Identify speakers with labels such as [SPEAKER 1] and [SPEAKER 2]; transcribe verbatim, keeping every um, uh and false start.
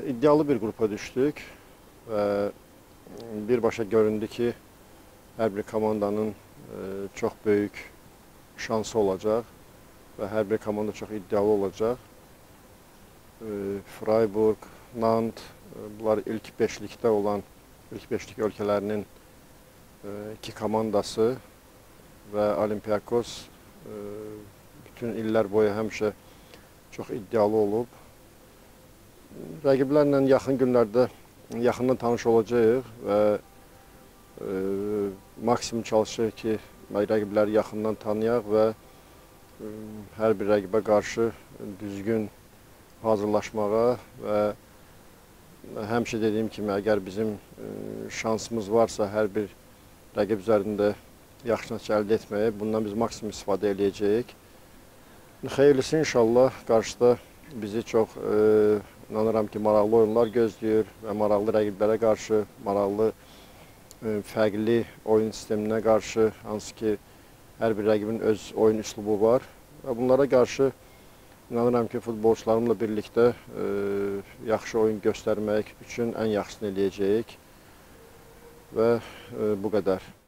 [SPEAKER 1] iddialı bir qrupa düşdük və birbaşa göründü ki, hər bir komandanın çox böyük şansı olacaq və hər bir komanda çox iddialı olacaq. Freiburg, Nant, bunlar ilk beşlikdə olan, ilk beşlik ölkələrinin iki komandası və Olympiakos bütün illər boyu həmişə çox iddialı olub. Rəqiblərlə yaxın günlərdə yaxından tanış olacağıq və e, maksimum çalışacağıq ki, rəqibləri yaxından tanıyaq və e, hər bir rəqibə qarşı düzgün hazırlaşmağa və həmişə dediyim kimi, əgər bizim e, şansımız varsa hər bir rəqib üzərində yaxşı nəticə əldə etməyə, bundan biz maksimum istifadə edəcəyik. Xeyirlisi inşallah qarşıda bizi çox e, inanıram ki, maraqlı oyunlar gözləyir və maraqlı rəqiblərə qarşı, maraqlı e, fərqli oyun sisteminə qarşı, hansı ki, hər bir rəqibin öz oyun üslubu var və bunlara qarşı inanıram ki, futbolçularımla birlikdə e, yaxşı oyun göstərmək üçün ən yaxşısını eləyəcəyik və e, bu qədər.